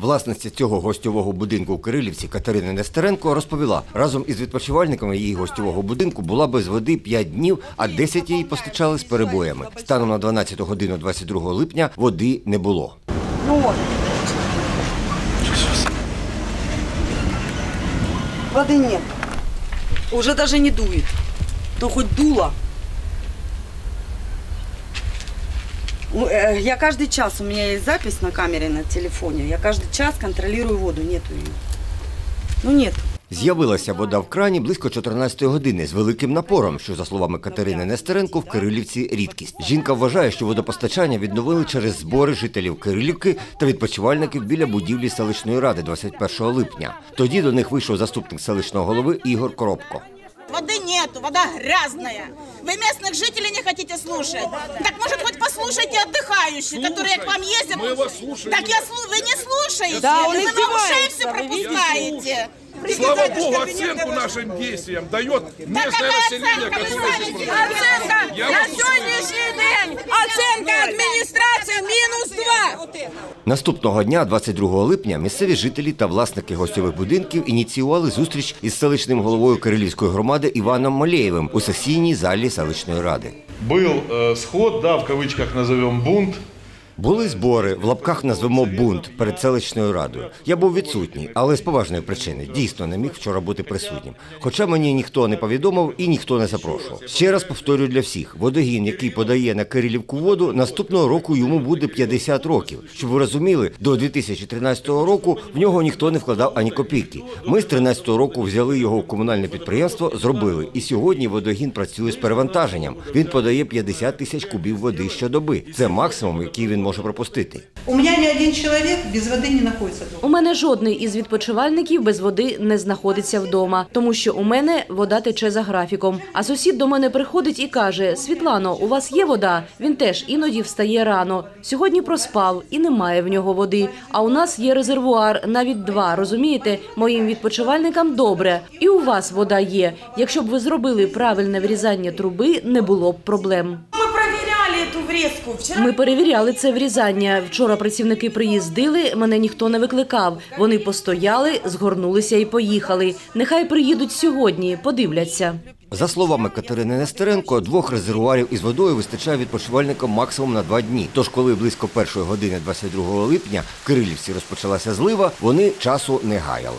Власниця цього гостьового будинку у Кирилівці Катерина Нестеренко розповіла, разом із відпочивальниками її гостьового будинку була без води 5 днів, а 10 її постачали з перебоями. Станом на 12 годину 22 липня води не було. Воды нет. Уже даже не дует. То хоть дуло. Я каждый час, у меня есть запись на камере на телефоне, я каждый час контролирую воду, нету ее. Ну нет. З'явилася вода в крані близько 14 години з великим напором, що, за словами Катерини Нестеренко, в Кирилівці рідкість. Жінка вважає, що водопостачання відновили через збори жителів Кирилівки та відпочивальників біля будівлі селищної ради 21 липня. Тоді до них вийшов заступник селищного голови Ігор Коробко. Воды нету, вода грязная. Вы местных жителей не хотите слушать. Так может хоть послушайте отдыхающих, которые к вам ездят. Мы вас слушаем. Так вы не слушаете. Да, он вы мимо ушей издевается, все пропускаете. Слава Богу, оценку нашим действиям дает местное население, которое здесь проживает. Оценка на сегодняшний день. Оценка адміністрації -2. Наступного дня, 22 липня, місцеві жителі та власники гостьових будинків ініціювали зустріч із селищним головою Кирилівської громади Іваном Малеєвим у сесійній залі селищної ради. Был сход, да, в кавычках назовем бунт. Були збори, в лапках назвемо «бунт» перед селищною радою. Я був відсутній, але з поважної причини. Дійсно, не міг вчора бути присутнім. Хоча мені ніхто не повідомив і ніхто не запрошував. Ще раз повторюю для всіх. Водогін, який подає на Кирилівку воду, наступного року йому буде 50 років. Щоб ви розуміли, до 2013 року в нього ніхто не вкладав ані копійки. Ми з 2013 року взяли його в комунальне підприємство, зробили. І сьогодні водогін працює з перевантаженням. Він подає 50 тисяч кубів води щодоби. Це максимум, який він може пропустити. У мене ні один чоловік без води не знаходиться вдома. У мене жодний із відпочивальників без води не знаходиться вдома, тому що у мене вода тече за графіком. А сусід до мене приходить і каже: «Світлано, у вас є вода?» Він теж іноді встає рано. Сьогодні проспав і немає в нього води. А у нас є резервуар, навіть 2, розумієте? Моїм відпочивальникам добре. І у вас вода є. Якщо б ви зробили правильне врізання труби, не було б проблем. Ми перевіряли це врізання. Вчора працівники приїздили, мене ніхто не викликав. Вони постояли, згорнулися і поїхали. Нехай приїдуть сьогодні, подивляться. За словами Катерини Нестеренко, 2 резервуарів із водою вистачає відпочивальникам максимум на 2 дні. Тож, коли близько 1 години 22 липня в Кирилівці розпочалася злива, вони часу не гаяли.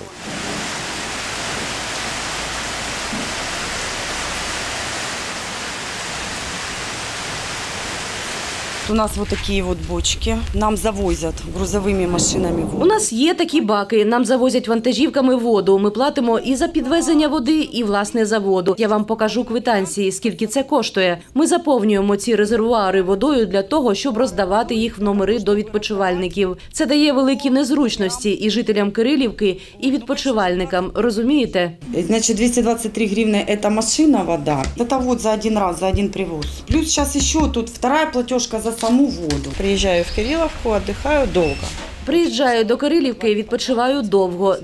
У нас вот такие вот бочки. Нам завозят грузовыми машинами воду. У нас є такі баки, нам завозять вантажівками воду. Ми платимо і за підвезення води, і, власне, за воду. Я вам покажу квитанції, скільки це коштує. Ми заповнюємо ці резервуари водою для того, щоб роздавати їх в номери до відпочивальників. Це дає великі незручності і жителям Кирилівки, і відпочивальникам. Розумієте? Значит, 223 гривны – это машина вода. Это вот за один раз, за один привоз. Плюс сейчас еще тут вторая платежка за саму воду. Приезжаю в Кириловку, отдыхаю долго. Приїжджаю до Кирилівки, відпочиваю довго,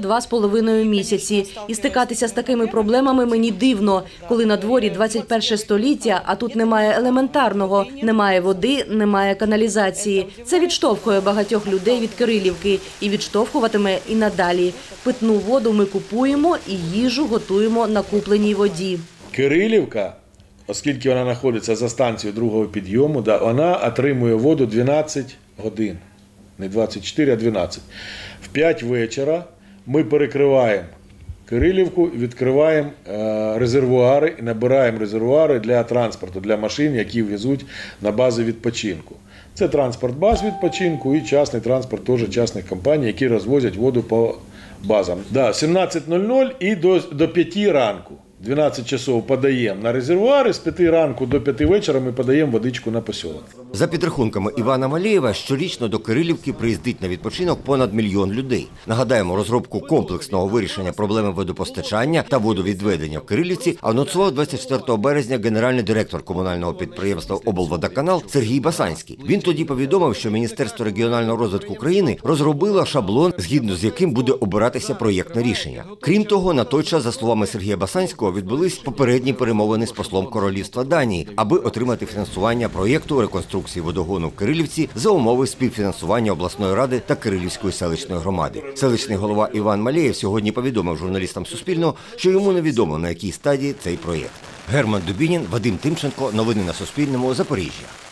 2–2,5 місяці. І стикатися з такими проблемами мені дивно, коли на дворі 21 століття, а тут немає елементарного, немає води, немає каналізації. Це відштовхує багатьох людей від Кирилівки і відштовхуватиме і надалі. Питну воду ми купуємо і їжу готуємо на купленій воді. Кирилівка, оскільки вона знаходиться за станцією другого підйому, вона отримує воду 12 годин. Не 24, а 12. В 5 вечора ми перекриваємо Кирилівку, відкриваємо резервуари і набираємо резервуари для транспорту, для машин, які везуть на бази відпочинку. Це транспорт баз відпочинку і частний транспорт, теж частних компаній, які розвозять воду по базам. Да, 17:00 і до 5 ранку. 12 часов подаємо на резервуари, з 5 ранку до 5 вечора ми подаємо водичку на поселок. За підрахунками Івана Малеєва, щорічно до Кирилівки приїздить на відпочинок понад 1 мільйон людей. Нагадаємо, розробку комплексного вирішення проблеми водопостачання та водовідведення в Кирилівці анонсував 24 березня генеральний директор комунального підприємства «Облводоканал» Сергій Басанський. Він тоді повідомив, що Міністерство регіонального розвитку країни розробило шаблон, згідно з яким буде обиратися проєктне рішення. Крім того, на той час, за словами Сергія Басанського, того відбулись попередні перемовини з послом Королівства Данії, аби отримати фінансування проєкту реконструкції водогону в Кирилівці за умови співфінансування обласної ради та Кирилівської селищної громади. Селищний голова Іван Малеєв сьогодні повідомив журналістам Суспільного, що йому невідомо, на якій стадії цей проєкт. Герман Дубінін, Вадим Тимченко. Новини на Суспільному. Запоріжжя.